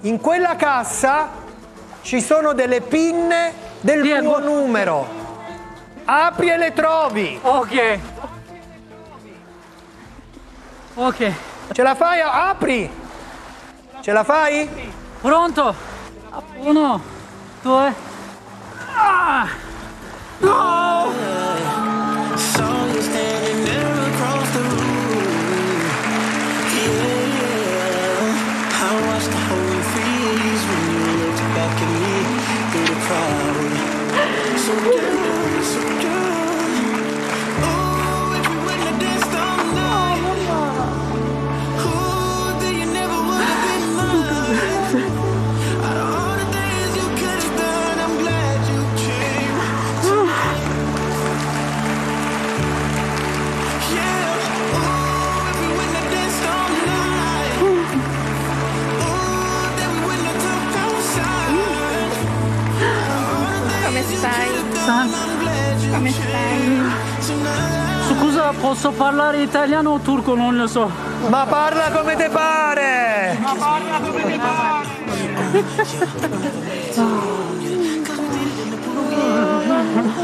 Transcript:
In quella cassa ci sono delle pinne del tuo numero. Apri e le trovi. Ok. Ok. Ce la fai? Apri. Ce la fai? Pronto? 1, 2. Ah! No! Saw you standing there across the room. Yeah, I watched the whole freeze when you looked back at me through the crowd. So good, so good. Oh, if you wouldn't have danced all night, oh, then you never would have been mine. Out of all the things you could have done, I'm glad you came. Yeah, oh, if we wouldn't have danced all night, oh, then we wouldn't have talked outside. Come stai? Come stai? Scusa, posso parlare italiano o turco? Non lo so. Ma parla come te pare! Ma parla come ti pare!